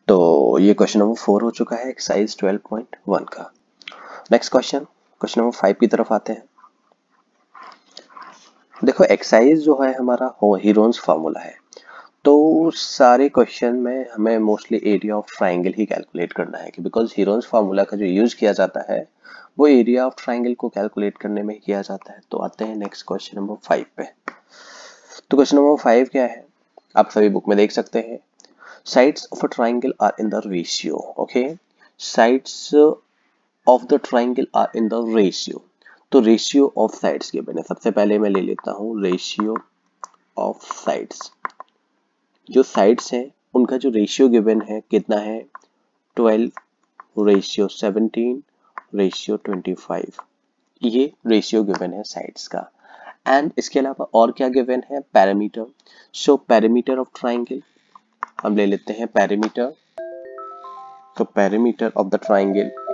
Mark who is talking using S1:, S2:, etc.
S1: तो ये question number 4 हो चुका है एक्सरसाइज 12.1 का। नेक्स्ट क्वेश्चन नंबर 5 की तरफ आते हैं। देखो एक्सरसाइज जो है हमारा हीरोन्स फार्मूला है, तो सारे क्वेश्चन में हमें मोस्टली एरिया ऑफ ट्राइंगल ही कैलकुलेट करना है कि बिकॉज हीरोन्स फार्मूला का जो यूज किया जाता है वो एरिया ऑफ ट्राइंगल को कैलकुलेट करने में किया जाता है। तो आते हैं नेक्स्ट क्वेश्चन नंबर 5 पे। तो क्वेश्चन नंबर 5 क्या है, आप सभी बुक में देख सकते हैं। Sides of a triangle are in the ratio. Okay, sides of the triangle are in the ratio. तो रेशियो ऑफ साइड्स गिवन है। सबसे पहले मैं ले लेता हूं रेशियो ऑफ साइड्स। जो साइड्स हैं उनका जो रेशियो गिवन है कितना है, 12:17 रेशियो 25। ये रेशियो गिवन है साइड्स का। एंड इसके अलावा और क्या गिवन है, perimeter. So perimeter of triangle हम ले लेते हैं पैरामीटर। तो पैरामीटर ऑफ द ट्राइंगल